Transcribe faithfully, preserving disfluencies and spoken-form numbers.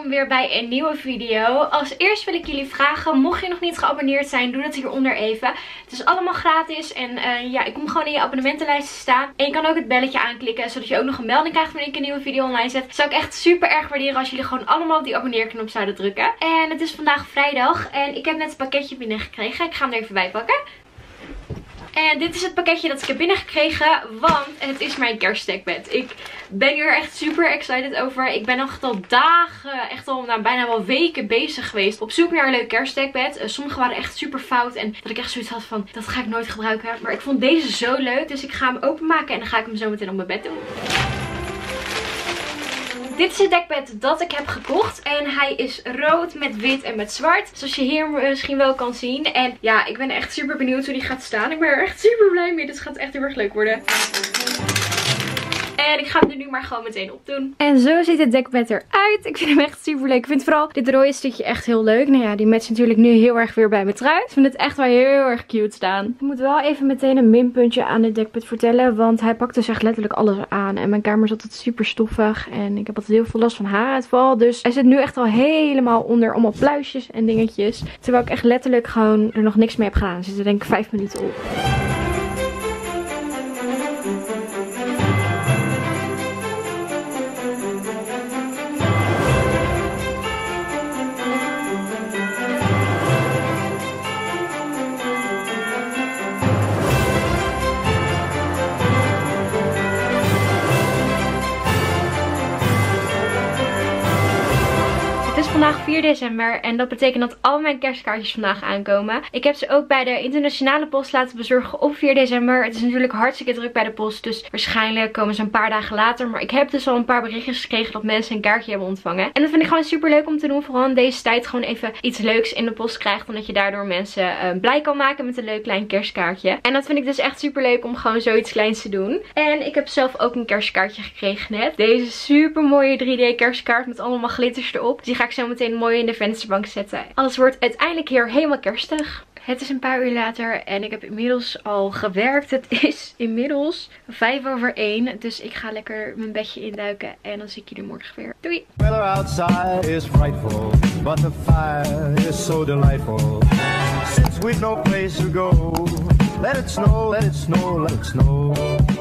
welkom weer bij een nieuwe video. Als eerst wil ik jullie vragen, mocht je nog niet geabonneerd zijn, doe dat hieronder even. Het is allemaal gratis en uh, ja, ik kom gewoon in je abonnementenlijst te staan. En je kan ook het belletje aanklikken, zodat je ook nog een melding krijgt wanneer ik een nieuwe video online zet. Dat zou ik echt super erg waarderen als jullie gewoon allemaal op die abonneerknop zouden drukken. En het is vandaag vrijdag en ik heb net een pakketje binnengekregen. Ik ga hem er even bij pakken. En dit is het pakketje dat ik heb binnengekregen, want het is mijn kerstdekbed. Ik ben hier echt super excited over. Ik ben echt al dagen, echt al nou, bijna wel weken bezig geweest op zoek naar een leuk kerstdekbed. Uh, sommige waren echt super fout en dat ik echt zoiets had van, dat ga ik nooit gebruiken. Maar ik vond deze zo leuk, dus ik ga hem openmaken en dan ga ik hem zo meteen op mijn bed doen. Dit is het dekbed dat ik heb gekocht. En hij is rood met wit en met zwart. Zoals je hier misschien wel kan zien. En ja, ik ben echt super benieuwd hoe die gaat staan. Ik ben er echt super blij mee. Dit gaat echt heel erg leuk worden. En ik ga hem er nu maar gewoon meteen op doen. En zo ziet het dekbed eruit. Ik vind hem echt super leuk. Ik vind vooral dit rode stukje echt heel leuk. Nou ja, die matcht natuurlijk nu heel erg weer bij mijn trui. Ik vind het echt wel heel erg cute staan. Ik moet wel even meteen een minpuntje aan dit dekbed vertellen. Want hij pakt dus echt letterlijk alles aan. En mijn kamer is altijd super stoffig. En ik heb altijd heel veel last van haaruitval. Dus hij zit nu echt al helemaal onder allemaal pluisjes en dingetjes. Terwijl ik echt letterlijk gewoon er nog niks mee heb gedaan. Er zitten denk ik vijf minuten op. Het is vandaag vier december en dat betekent dat al mijn kerstkaartjes vandaag aankomen. Ik heb ze ook bij de internationale post laten bezorgen op vier december. Het is natuurlijk hartstikke druk bij de post, dus waarschijnlijk komen ze een paar dagen later. Maar ik heb dus al een paar berichtjes gekregen dat mensen een kaartje hebben ontvangen. En dat vind ik gewoon super leuk om te doen. Vooral in deze tijd gewoon even iets leuks in de post krijgt. Omdat je daardoor mensen uh, blij kan maken met een leuk klein kerstkaartje. En dat vind ik dus echt super leuk om gewoon zoiets kleins te doen. En ik heb zelf ook een kerstkaartje gekregen net. Deze super mooie drie D kerstkaart met allemaal glitters erop. Dus die ga ik zo meteen mooi in de vensterbank zetten. Alles wordt uiteindelijk hier helemaal kerstig. Het is een paar uur later en ik heb inmiddels al gewerkt. Het is inmiddels vijf over één. Dus ik ga lekker mijn bedje induiken en dan zie ik jullie morgen weer. Doei! Weather outside is frightful, but the fire is so delightful. Since we've no place to go, let it snow, let it snow, let it snow.